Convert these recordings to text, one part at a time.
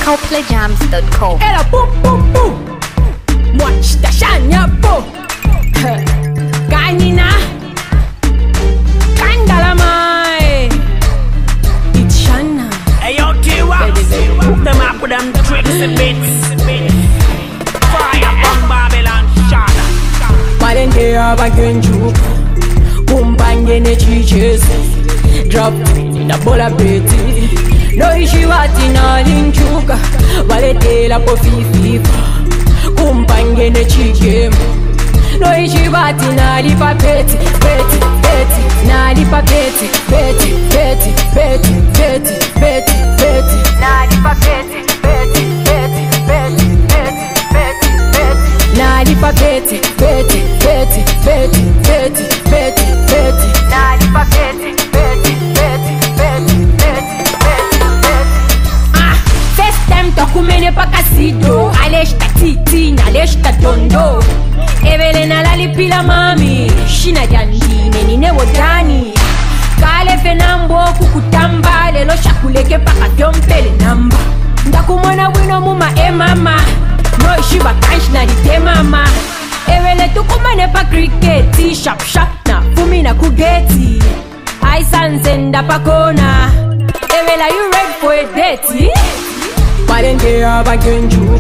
CoPlayJams.com. Ela boom boom boom. Watch the shanya boom. Kanina. Kandalamai. It's Shana. Hey yo, T-Wax. Hook them up with them tricks and bits. Fire from Babylon, Shana. Malende abakenju. Kumpangene chiches. Drop in a bola beti. No ishiwati na linchuka. Walete la po fififa. Kumpangene chiche. No ishiwati na lipa peti. Peti, peti. Na lipa peti. Peti, peti, peti, peti, peti, peti. Na lipa peti. Peti, peti, peti, peti, peti, peti. Na lipa peti. Peti, peti, peti, peti, peti, peti. Na lipa peti. Peti, peti, peti, peti, peti, peti. Ah, first time tokumene pakasido. Aleshta titi, naleshta tondo. Evelena lalipila mami. Shina jandine nine wodani. Kale fenambo kukutamba. Lelo shakuleke paka vyompele namba. Ndakumona wino muma mama. No ishiba kansh na dite mama. Ewele tukumane pa kriketi. Shap shap na fumi na kugeti. Aisanzenda pakona. Ewela you ready for a date? Malenge abakenju.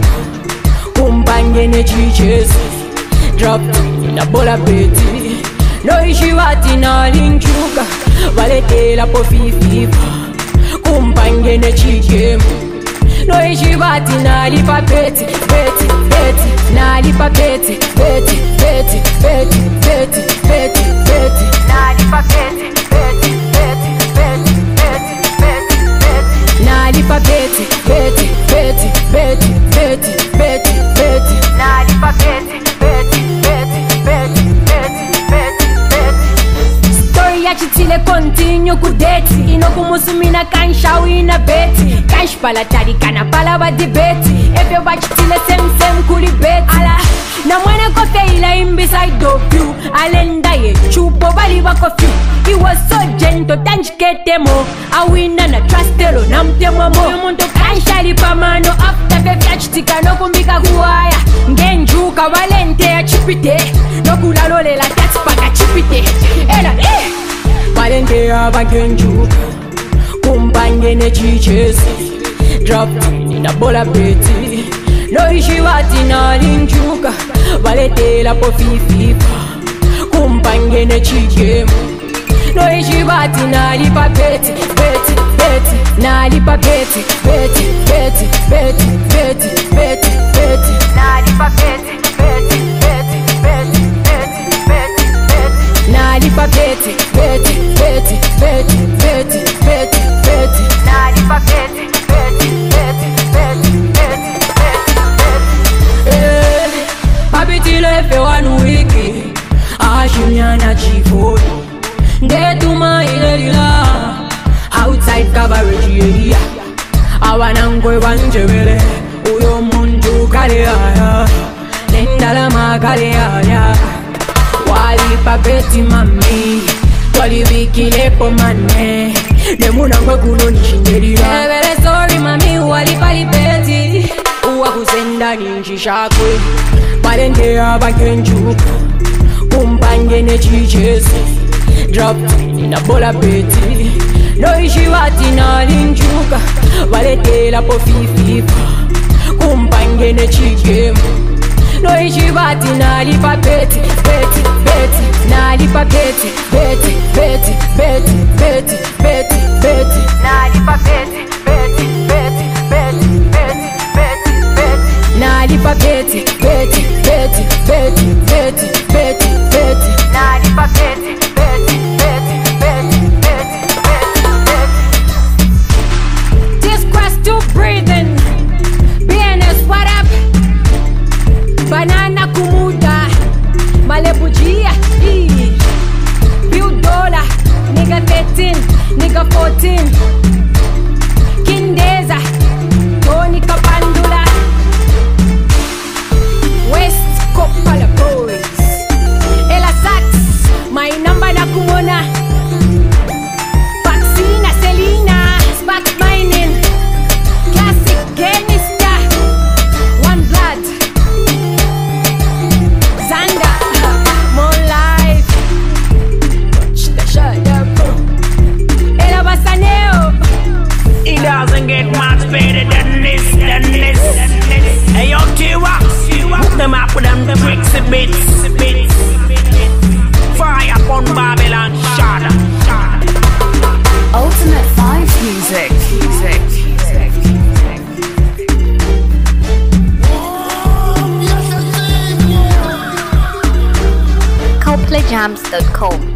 Kumpangene chiches. Drop in a bola beti. No ishiwati na linchuka. Walete la po fififa. Kumpangene chiche. No ishiwati na lipa peti. Peti, peti. Na lipa peti. Peti, peti, peti, peti, peti, peti. Na lipa peti. Peti, peti, peti, peti, peti, peti. Na lipa peti. Peti, peti, peti, peti, peti, peti. Na lipa peti. Peti, peti, peti, peti, peti, peti. Story ya chitile continue kudeti. Inokumusumina kansha wina beti. Kansh pala tari kana pala ba debeti. Efe wa chitile sem kuli beti. Ala, na mwene kofe ila beside of you. Alenda ye chupo bali wa kofi. He was so gentle tanjikete mo. Awina na trustelo na mtemo mo. Yumuntu kansha lipa mano. After befi ya chitika no kumbika kuwaya. Ngenjuka walente ya chipite. No kulalole la tati paka chipite. Ela Walente abakenju. Kumpangene chiches. Drop in a bola beti. No ishiwati na linchuka. Walete la po fififa. Kumpangene chiche. No ishiwati na lipa peti. Peti, peti. Na lipa peti. Peti, peti, peti, peti, peti, peti. Na lipa peti. Peti, peti, peti, peti, peti, peti. Na lipa peti. Peti, peti, peti, peti, peti, peti. Na lipa peti. Peti, peti, peti, peti, peti, peti. Papitile fe wanu wiki. Ashimyana chifoni. Ndetuma ilelila. Outside coverage area. Awanangwe wanjebele. Uyo muntu kale aya. Nendalama kale aya. Wali papeti mami. Wali wikile po mane. Nemunangwe kuno nishindelila. Evele sorry mami wali palipeti. Uwa kusenda ninjishakwe. Malende abakenju. Kumpangene chiches. Drop in a bola beti. No ishiwati na linchuka. Walete la po fififa. Kumpangene chiche. No ishiwati na lipa peti. Peti, peti. Na lipa peti. Peti, peti, peti, peti, peti, peti. Na lipa peti. Peti, peti, peti, peti, peti, peti. Na lipa peti. Peti, peti, peti, peti, peti, peti. Na lipa peti. Peti, peti, peti, peti, peti, peti. This quest to breathing. BNS, what up? Banana kumuda. Malebujia. Few dollar. Nigga 13. Nigga 14. upon Babylon shot. Ultimate Vibes Music. ColdplayJams.com